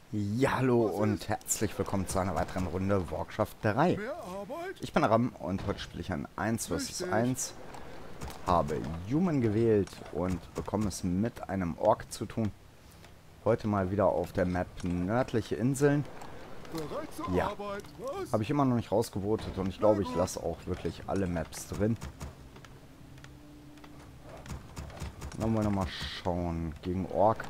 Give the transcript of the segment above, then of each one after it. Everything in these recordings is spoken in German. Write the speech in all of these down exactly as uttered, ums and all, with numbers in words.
Ja, hallo und herzlich willkommen zu einer weiteren Runde Warcraft drei. Ich bin Ram und heute spiele ich ein eins versus eins. Habe Human gewählt und bekomme es mit einem Ork zu tun. Heute mal wieder auf der Map Nördliche Inseln. Ja, habe ich immer noch nicht rausgevotet und ich glaube, ich lasse auch wirklich alle Maps drin. Dann wollen wir mal schauen. Gegen Ork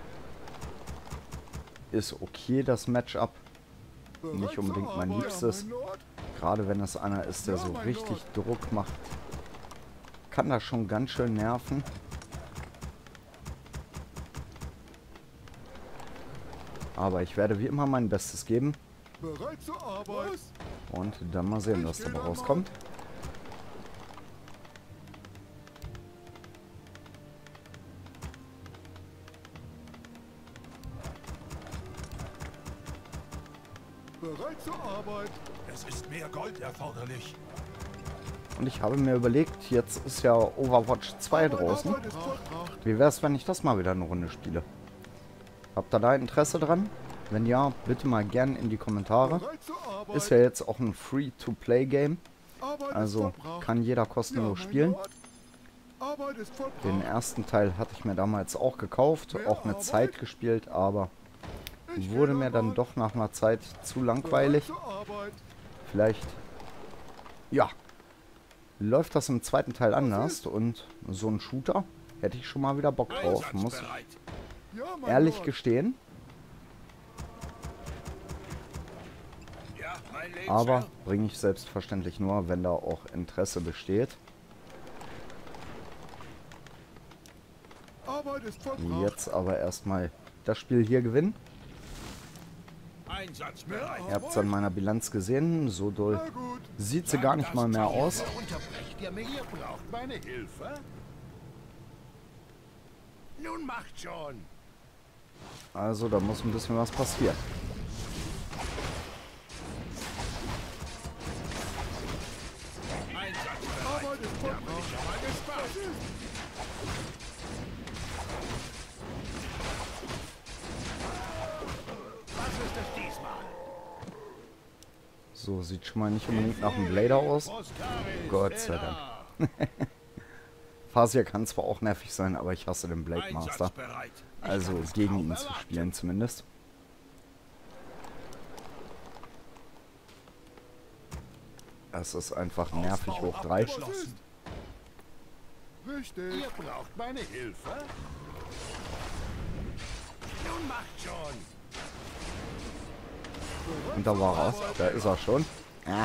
ist okay, das Matchup. Nicht unbedingt mein Liebstes. Gerade wenn es einer ist, der so richtig Druck macht, kann das schon ganz schön nerven. Aber ich werde wie immer mein Bestes geben. Und dann mal sehen, was dabei rauskommt. Bereit zur Arbeit. Es ist mehr Gold erforderlich. Und ich habe mir überlegt, jetzt ist ja Overwatch zwei draußen. Wie wäre es, wenn ich das mal wieder eine Runde spiele? Habt ihr da Interesse dran? Wenn ja, bitte mal gern in die Kommentare. Ist ja jetzt auch ein Free-to-Play-Game. Also kann jeder kostenlos spielen. Den ersten Teil hatte ich mir damals auch gekauft, auch mit Zeit gespielt, aber wurde mir dann doch nach einer Zeit zu langweilig. Vielleicht, ja, läuft das im zweiten Teil anders und so ein Shooter hätte ich schon mal wieder Bock drauf, muss ich ehrlich gestehen. Aber bringe ich selbstverständlich nur, wenn da auch Interesse besteht. Jetzt aber erstmal das Spiel hier gewinnen. Ihr habt es an meiner Bilanz gesehen, so doll sieht sie gar nicht mal mehr aus. Nun macht schon. Also da muss ein bisschen was passieren. So, sieht schon mal nicht unbedingt nach einem Blader aus. Gott sei Dank. Farseer kann zwar auch nervig sein, aber ich hasse den Blade Master. Also gegen ihn zu spielen zumindest. Es ist einfach nervig hoch drei. Richtig. Ihr braucht meine Hilfe? Nun macht schon. Und da war er. Da ist er schon. Ah.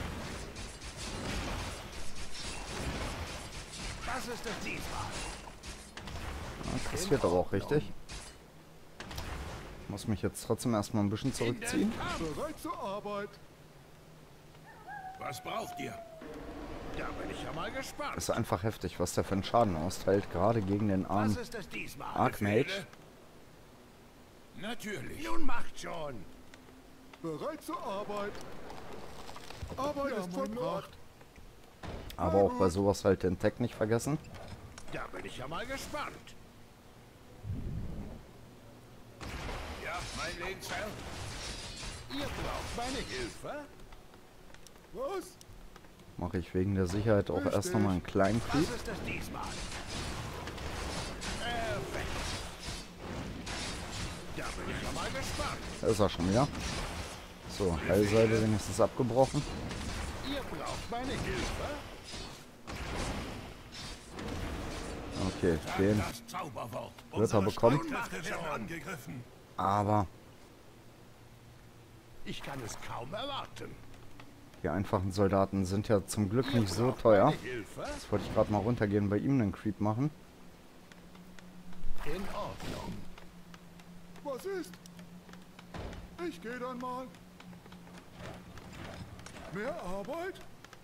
Was ist das diesmal? Das wird aber auch richtig. Ich muss mich jetzt trotzdem erstmal ein bisschen zurückziehen. Bereit zur Arbeit. Was braucht ihr? Da bin ich ja mal gespannt. Ist einfach heftig, was der für einen Schaden austeilt, gerade gegen den armen Was ist das diesmal? Archmage. Natürlich. Nun macht schon. Bereit zur Arbeit. Arbeit ist vollbracht. Aber auch bei sowas halt den Tag nicht vergessen. Da bin ich ja mal gespannt. Ja, mein Lehnsherr. Ihr braucht meine Hilfe? Was? Mache ich wegen der Sicherheit auch erst nochmal einen kleinen Creep. Was ist das diesmal? Perfekt. Da bin ich ja mal gespannt. Da ist er schon wieder. So, Heilseite wenigstens abgebrochen. Ihr braucht meine Hilfe? Okay, den wird er bekommen. Aber Ich kann es kaum erwarten. die einfachen Soldaten sind ja zum Glück nicht so teuer. Jetzt wollte ich gerade mal runtergehen, bei ihm einen Creep machen. In Ordnung. Was ist? Ich gehe dann mal. Mehr Arbeit?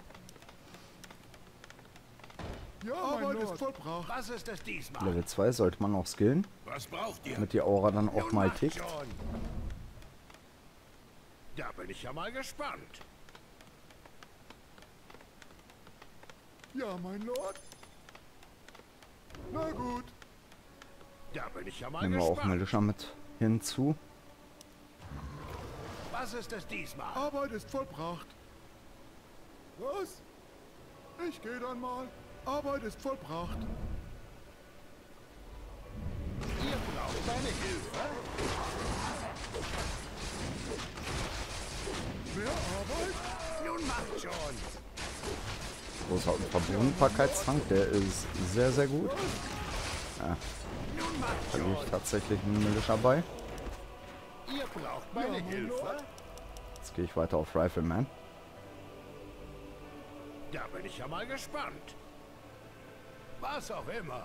Ja, Arbeit ist vollbracht. Was ist das diesmal? Level zwei sollte man auch skillen, Was braucht ihr? damit die Aura dann auch Nun mal macht tickt. schon. Da bin ich ja mal gespannt. Ja, mein Lord. Na gut. Da bin ich ja mal Nehmen wir auch gespannt. Militia mit hinzu. Was ist es diesmal? Arbeit ist vollbracht. Was? Ich gehe dann mal. Arbeit ist vollbracht. Ihr braucht meine Hilfe? Mehr Arbeit? Nun macht schon. Großer Verwundbarkeitstrank, der ist sehr, sehr gut. Ja. Da bin ich tatsächlich ein Militia bei. Ihr braucht meine Hilfe? Jetzt gehe ich weiter auf Rifleman. Da bin ich ja mal gespannt. Was auch immer.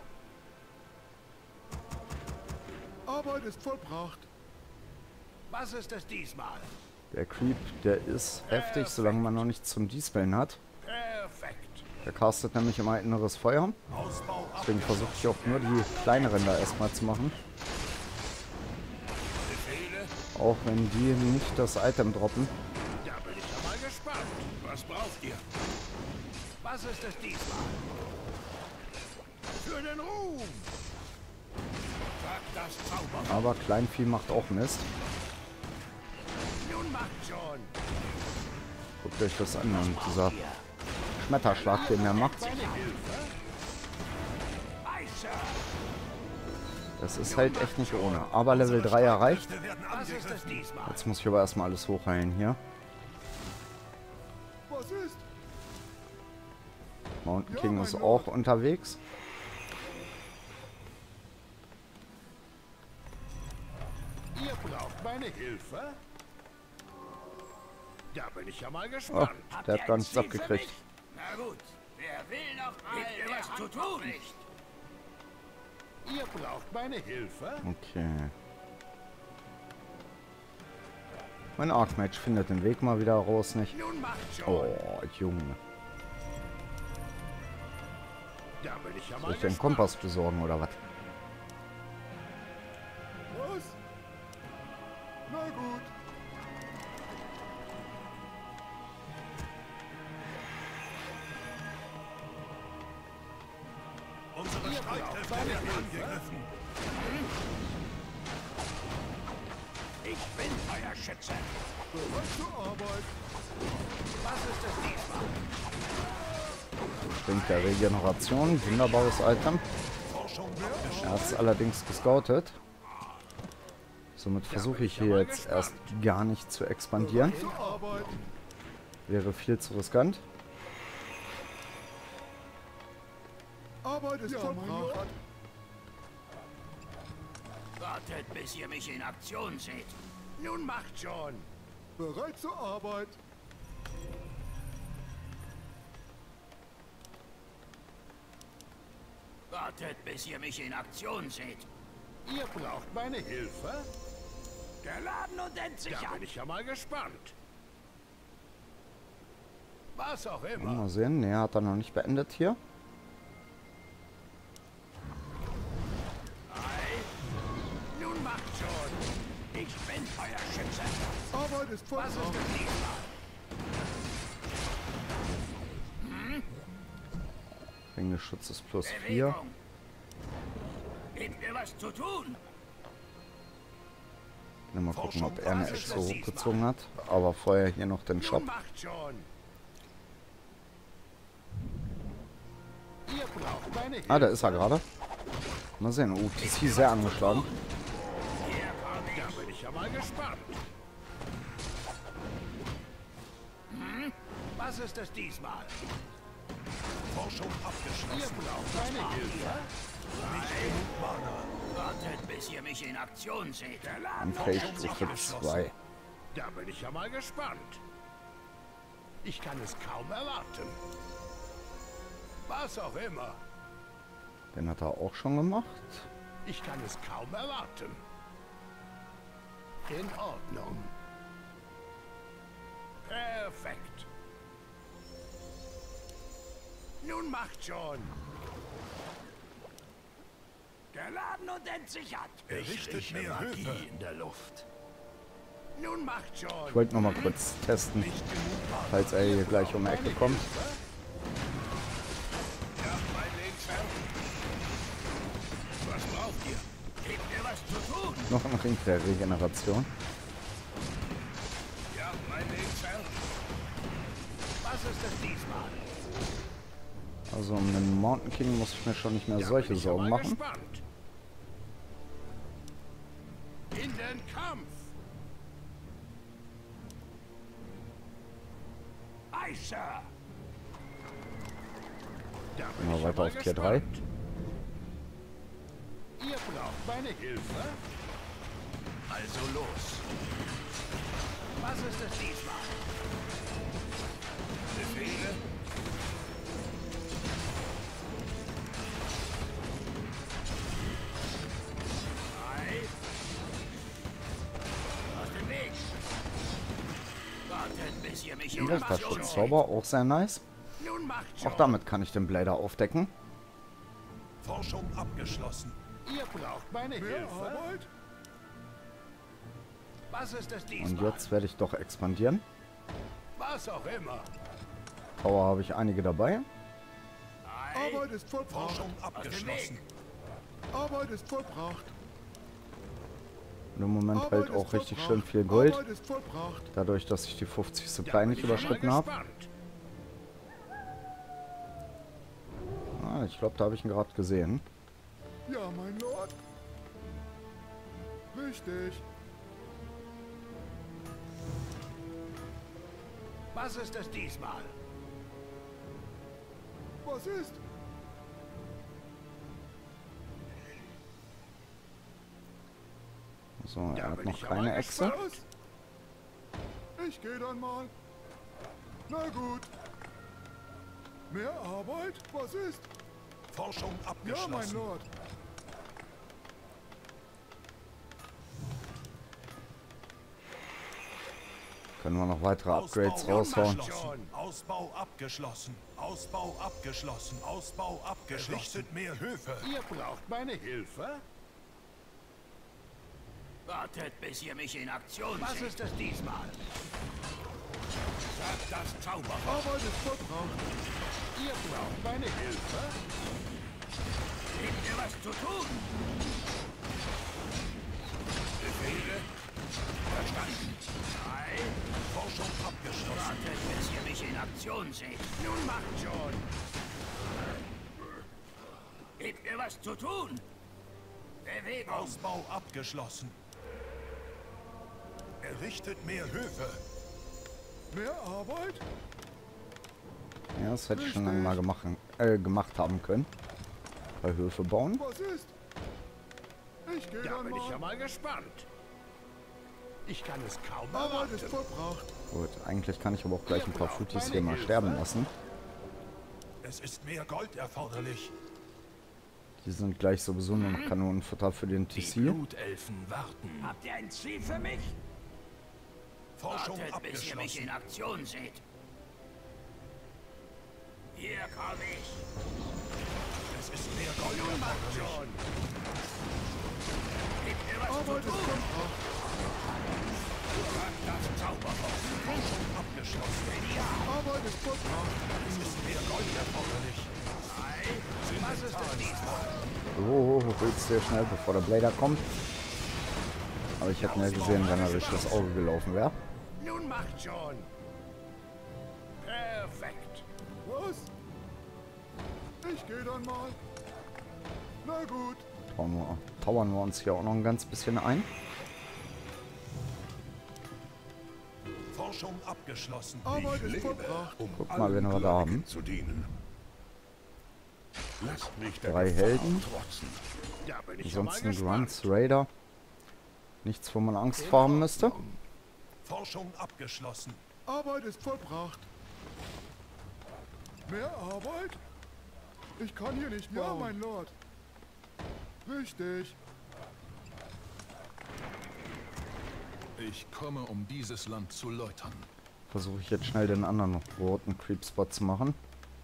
Arbeit ist vollbracht. Was ist es diesmal? Der Creep, der ist heftig, solange man noch nichts zum Dispeln hat. Perfekt. Der castet nämlich immer inneres Feuer. Deswegen versuche ich auch nur die kleineren da erstmal zu machen. Auch wenn die nicht das Item droppen. Da bin ich ja mal gespannt. Was braucht ihr? Was ist es diesmal? Für den Ruhm! Sagt das Zauber. Aber Kleinvieh macht auch Mist. Nun macht schon. Guckt euch das an. Und dieser Schmetterschlag, den er macht. Das ist halt echt nicht ohne. Aber Level drei erreicht. Was ist es diesmal? Jetzt muss ich aber erstmal alles hochheilen hier. Was ist? Mountain King ist auch unterwegs. Ihr braucht meine Hilfe? Da bin ich ja mal Oh, gespannt. der hat gar nichts abgekriegt. Na gut, wer will noch mal, Gibt ihr der was hat zu noch tun? nicht. Ihr braucht meine Hilfe? Okay. Mein Archmage findet den Weg mal wieder raus, nicht? Nun macht schon. Oh, Junge. Da bin ich ja mal Soll ich den gespannt. Kompass besorgen oder was? Was? Na gut. Unsere Streitkräfte werden angegriffen. Ich bin euer Schütze. Bereit zur Arbeit. Was ist es diesmal? Bringt der Regeneration. Wunderbares Item. Er hat es allerdings gescoutet. Somit versuche ich hier jetzt erst gar nicht zu expandieren. Zur Arbeit. Wäre viel zu riskant. Arbeit ist vollbracht. Wartet, bis ihr mich in Aktion seht. Nun macht schon. Bereit zur Arbeit. Wartet, bis ihr mich in Aktion seht. Ihr braucht meine Hilfe? Geladen und Da entsichert. bin ich ja mal gespannt. Was auch immer. Mal sehen. Ne, hat er noch nicht beendet hier. Nun macht schon. Ich bin euer Schütze. Arbeit ist Was ist vollbracht. es diesmal? Ringgeschütz ist plus vier. Bewegung. Gebt mir was zu tun. Mal gucken, ob er eine Echse hochgezogen hat. Aber vorher hier noch den Shop. Nun macht schon. Ihr braucht meine Hilfe. Ah, da ist er gerade. Mal sehen. Uh, T C sehr angeschlagen. Da bin ich ja mal gespannt. Hm? Was ist es diesmal? Forschung abgeschlossen. Ihr braucht meine Hilfe. Wartet, bis ihr mich in Aktion seht. Und Fake-Stufe zwei. Da bin ich ja mal gespannt. Ich kann es kaum erwarten. Was auch immer. Den hat er auch schon gemacht. Ich kann es kaum erwarten. In Ordnung. Perfekt. Nun macht schon. Geladen und entsichert. Errichtet mehr Magie in der Luft. Nun macht schon. Ich wollte noch mal kurz testen, falls er hier gleich um die Ecke kommt. Ja, mein Linksfeld. Was braucht ihr? Gebt mir was zu tun. Noch ein Ring der Regeneration. ist es diesmal? Also um den Mountain King muss ich mir schon nicht mehr Da solche bin ich ja Sorgen mal machen. gespannt. In den Kampf! Aye, Sir! Da bin Mal ich ja weiter mal auf Tier drei. gespannt. Ihr braucht meine Hilfe? Also los. Was ist es diesmal? Befehle? Ei. Aus dem Weg. Wartet, bis ihr mich Und in das Schutzzauber, auch sehr nice. Nun macht schon. Auch damit kann ich den Blader aufdecken. Forschung abgeschlossen. Ihr braucht meine Mehr Hilfe? Arbeit? Was ist es diesmal? Und jetzt werde ich doch expandieren. Was auch immer. Power habe ich einige dabei. Ei. Arbeit ist vollbracht. Forschung abgeschlossen. Arbeit ist vollbracht. Und im Moment Arbeit hält ist auch richtig vollbracht. schön viel Gold. Arbeit ist vollbracht. Dadurch, dass ich die fünfzig Da Supply bin nicht ich ja mal überschritten habe. gespannt. Ah, ich glaube, da habe ich ihn gerade gesehen. Ja, mein Lord. Richtig. Was ist es diesmal? Was ist? So, er Da hat bin noch ich ja keine mal Echse. gespannt. Was? Ich gehe dann mal. Na gut. Mehr Arbeit? Was ist? Forschung Ja, abgeschlossen. mein Lord. Können wir noch weitere Upgrades Ausbau raushauen. abgeschlossen. Ausbau abgeschlossen. Ausbau abgeschlossen. Ausbau abgeschlossen. Errichtet mehr Höfe. Ihr braucht meine Hilfe? Wartet, bis ihr mich in Aktion Was seht. Was ist es diesmal? Sagt das Zauberwort. Arbeit ist vollbracht. Ihr braucht meine Hilfe? Gebt mir was zu tun? Befehle? Verstanden. Ei. Forschung abgeschlossen. Wartet, bis ihr mich in Aktion seht. Nun macht schon. Gebt mir was zu tun? Bewegung. Ausbau abgeschlossen. Errichtet mehr Höfe. Mehr Arbeit? Ja, das hätte ich schon lange mal gemacht, äh, gemacht haben können. Bei Höfe bauen. Was ist? Ich gehe Da dann bin ich ja mal. mal gespannt. Ich kann es kaum Arbeit ist erwarten. vollbracht. Gut, eigentlich kann ich aber auch gleich ein paar Ihr braucht Futis meine hier mal Hilfe? sterben lassen. Es ist mehr Gold erforderlich. Die sind gleich sowieso nur noch Kanonenfutter für den T Die C. Blutelfen warten. Habt ihr ein Ziel für mich? Forschung Wartet, bis ihr mich abgeschlossen. in Aktion seht. Hier komme ich. Es ist mehr Gold Nun macht erforderlich. schon. Gebt mir was zu Arbeit ist tun. vollbracht. Sagt das Zauberwort. Forschung abgeschlossen. Arbeit ist vollbracht. Es ist mehr Gold erforderlich. Ei. Was ist es diesmal? Oh, willst sehr schnell, bevor der Blader kommt. Aber ich hätte ihn ja gesehen, wenn er durch das Auge gelaufen wäre. Nun macht schon. Perfekt. Was? Ich gehe dann mal. Na gut. Tauern wir, tauern wir uns hier auch noch ein ganz bisschen ein. Forschung abgeschlossen. Arbeit ist vollbracht. um Guck mal, wen wir da Gläubigen haben. zu dienen. Lasst mich der Drei Gefahr Helden. trotzen. Da bin ich ja mal Ansonsten gespannt. Grunts, Raider. Nichts, wo man Angst vor haben müsste. Forschung abgeschlossen. Arbeit ist vollbracht. Mehr Arbeit? Ich kann hier nicht bauen. Ja, mein Lord. Richtig. Ich komme, um dieses Land zu läutern. Versuche ich jetzt schnell den anderen roten Creep-Spot zu machen.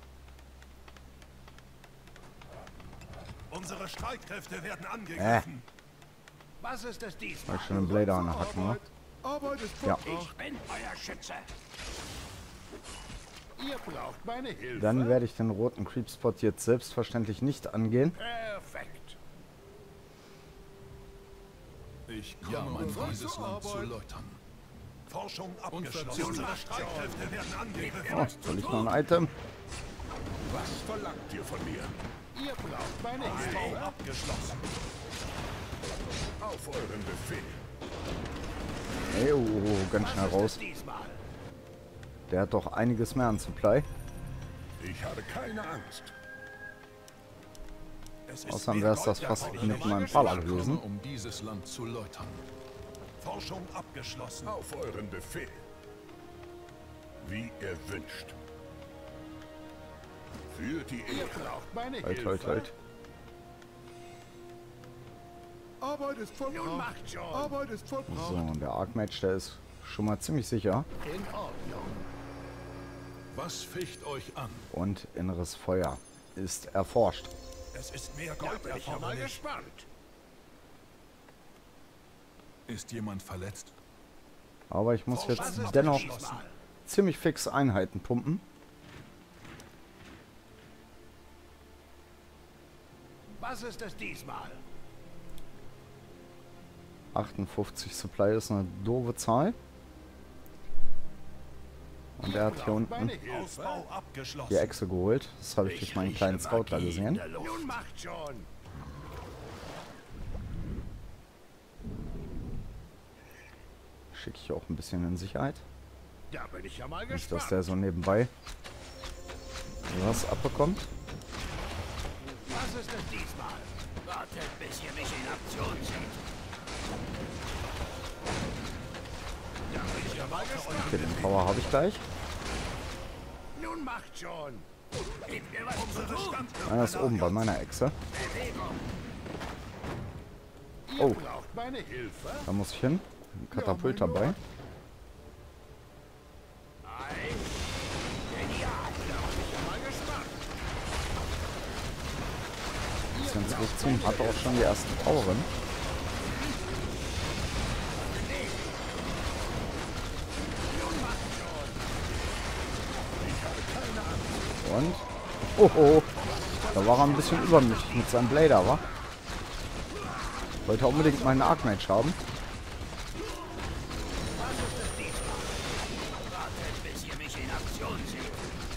Unsere Streitkräfte werden angegriffen. Was ist es Weil diesmal? ich schon den Blader an der Hacken, ne? Arbeit. Arbeit ist Ja. vollbracht. Ich bin euer Schütze. Ihr braucht meine Hilfe. Dann werde ich den roten Creep-Spot jetzt selbstverständlich nicht angehen. Perfekt. Ich komme, Ja, mein um Freund. dieses Land zu Arbeit. läutern. Forschung abgeschlossen. Unsere Streitkräfte werden angegriffen. Oh, soll ich noch ein Item? Was verlangt ihr von mir? Ihr braucht meine Ausbau Hilfe. abgeschlossen. Auf euren Befehl. Ey, oh, oh, ganz schnell raus. Der hat doch einiges mehr an Supply. Ich habe keine Angst. Es ist Außerdem mehr wäre es das Gold fast dabei. mit meinem Baller Ich komme, gewesen. um dieses Land zu läutern. Forschung abgeschlossen. Auf euren Befehl. Wie ihr wünscht. Für die Ihr Ehre. braucht meine Halt, Hilfe. halt, halt. Arbeit ist vollbracht. Arbeit ist vollbracht. So, und der Archmage, der ist schon mal ziemlich sicher. In Ordnung. Was ficht euch an? Und inneres Feuer ist erforscht. Es ist mehr Da Gold bin ich ja mal erforderlich. gespannt. Ist jemand verletzt? Aber ich muss jetzt Was ist dennoch diesmal? ziemlich fix Einheiten pumpen. Was ist es diesmal? achtundfünfzig Supply ist eine doofe Zahl. Und er hat hier unten Meine Hilfe. Ausbau abgeschlossen. die Echse geholt. Das habe ich durch meinen kleinen Scout da gesehen. Nun macht schon. Schicke ich auch ein bisschen in Sicherheit. Da bin ich ja mal Nicht, gespannt. dass der so nebenbei was abbekommt. Was ist es diesmal? Wartet, bis ihr mich in Aktion seht. Da bin ich ja mal gespannt. Okay, den Power habe ich gleich. Nun macht schon. Gebt mir was zu tun. Einer ist oben bei meiner Echse. Bewegung. Ihr Oh. braucht meine Hilfe. Da muss ich hin. Ein Katapult dabei. Ei. Genial. Da bin ich ja mal gespannt. Bisschen zurückziehen. Hat auch schon die ersten Tauren. Und? Oh, oh. Da war er ein bisschen übermütig mit seinem Blader, wa? Wollte unbedingt meinen Archmage haben. Wartet, bis ihr mich in Aktion seht.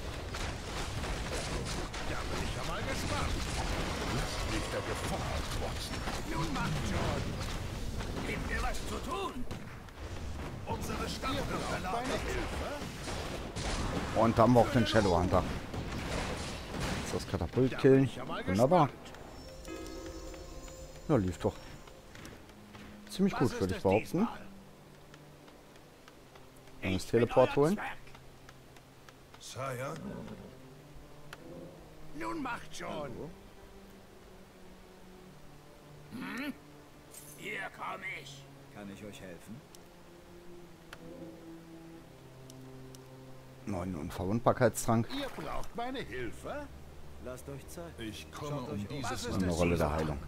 Da bin ich ja mal gespannt. Nicht der Gefahr trotzen. Nun macht schon. Gebt mir was zu tun. Unsere Stadt wird Meine verlassen. Hilfe. Und da haben wir auch den Shadow Hunter. Jetzt das Katapult killen. Wunderbar. Ja, lief doch. Ziemlich gut, würde ich behaupten. Dann das Teleport holen. Sire, Nun macht schon. Hm? Hier komme ich. Kann ich euch helfen? Neuen Unverwundbarkeitstrank. Ihr braucht meine Hilfe. Lasst euch Zeit. Ich komme, um dieses Und Land eine zu Rolle der läutern. Heilung.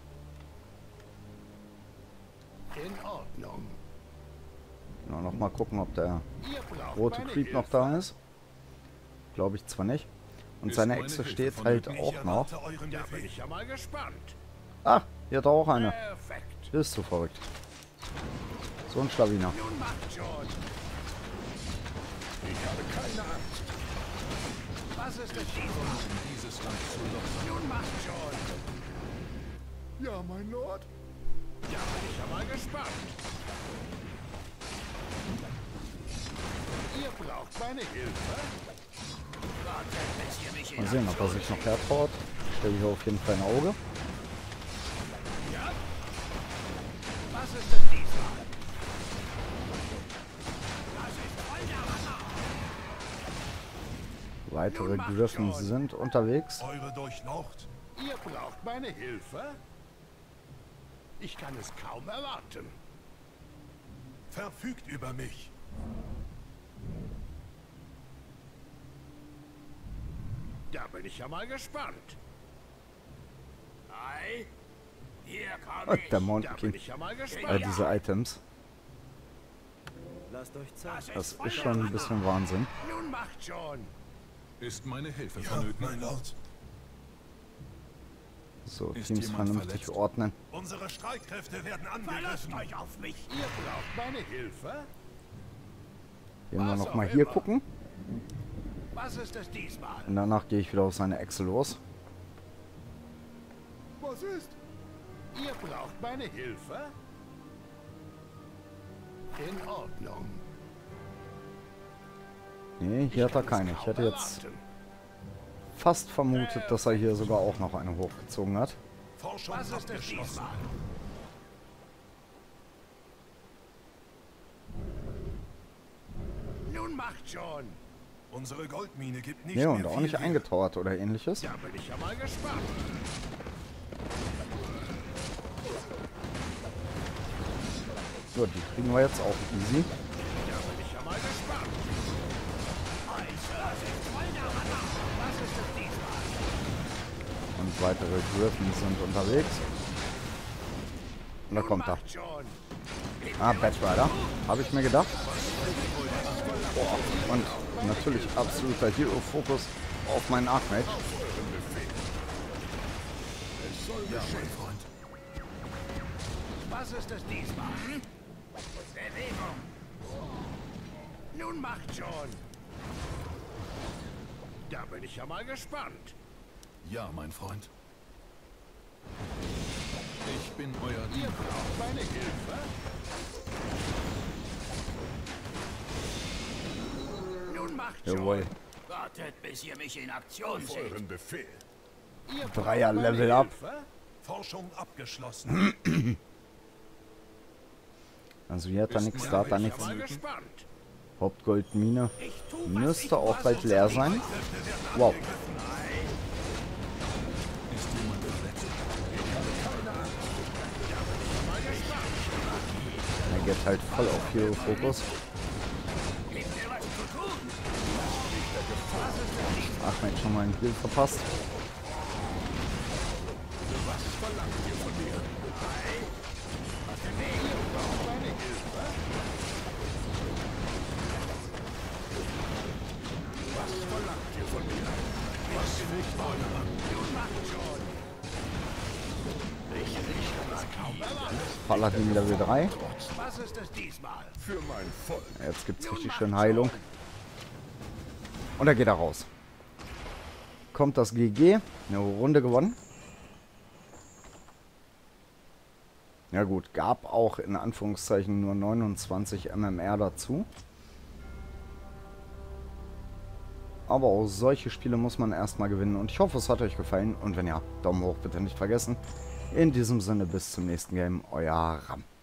In Ordnung. Genau, noch mal gucken, ob der Ihr braucht rote meine Creep Hilfe. noch da ist. Glaube ich zwar nicht. Und Ist seine meine Echse Hilfe steht von halt nötig? auch noch. erwarte euren Da bin Befehl. ich ja mal gespannt. Ah, hier hat er auch eine. Perfekt. Das ist so verrückt. So ein Schlawiner. Nun macht schon. Ich habe keine Angst. Was ist es diesmal? Um dieses Land zu läutern. Nun macht schon. Ja, mein Lord. Da bin ich ja mal gespannt. Ihr braucht meine Hilfe. Wartet, bis ihr mich in Mal sehen, ob er sich noch hertraut. Ich stelle hier auf jeden Fall ein Auge. Was ist es diesmal? Das ist voll der Hammer. Weitere Griffen sind unterwegs. Eure Durchlaucht. Ihr braucht meine Hilfe. Ich kann es kaum erwarten. Verfügt über mich. Da bin ich ja mal gespannt. Ei. Hier komme Und ich. der Mountain Da bin King. ich ja mal Äh, gespannt. diese Items. Lasst euch Zeit. Das ist schon ein bisschen Wahnsinn. Nun macht schon. Ist meine Hilfe Ja, vonnöten? mein Lord. So, Ist Teams jemand vernünftig verletzt? ordnen. Unsere Streitkräfte werden Verlasst angegriffen. euch auf mich. Ihr braucht meine Hilfe. Gehen wir Was nochmal auch hier immer. gucken. Was ist es diesmal? Und danach gehe ich wieder auf seine Echse los. Was ist? Ihr braucht meine Hilfe? In Ordnung. Nee, hier hat er keine. Ich hätte jetzt fast vermutet, dass er hier sogar auch noch eine hochgezogen hat. Forschung Was ist es abgeschlossen. diesmal? Nun macht schon. Unsere Goldmine gibt nicht Nee, mehr und auch viel nicht her. eingetauert oder ähnliches. Da bin ich ja mal gespannt. So, die kriegen wir jetzt auch easy. Da bin ich ja mal gespannt. Was ist es diesmal? Und weitere Griffins sind unterwegs. Und da kommt er. Macht schon. Ah, Batrider. Habe ich mir gedacht. Boah. Und natürlich absoluter Hero-Fokus auf meinen Archmage. Ja, mein Freund. Was ist es diesmal? Hm? Bewegung. Nun macht schon. Da bin ich ja mal gespannt. Ja, mein Freund. Ich bin euer Ihr Diener. braucht meine Hilfe? Nun macht schon. Jawohl. Wartet, bis ihr mich in Aktion Auf seht. euren Befehl. Ihr braucht Dreier meine Level up. Hilfe? Forschung abgeschlossen. Also hier hat er nichts, da hat er Bin ich nichts. ja mal gespannt. Hauptgoldmine Ich tu, was ich müsste auch was bald es leer ist. sein. Wow. Ist jemand verletzt? Er geht halt voll auf Hero-Fokus. Gebt mir was zu tun. Ahmed schon mal einen Heal verpasst. Paladin Level drei. Was ist es diesmal? Für mein Volk. Jetzt gibt es richtig schön Heilung. Und da geht er raus. Kommt das G G. Eine Runde gewonnen. Ja gut, gab auch in Anführungszeichen nur neunundzwanzig M M R dazu. Aber auch solche Spiele muss man erstmal gewinnen. Und ich hoffe, es hat euch gefallen. Und wenn ja, Daumen hoch bitte nicht vergessen. In diesem Sinne, bis zum nächsten Game. Euer Ram.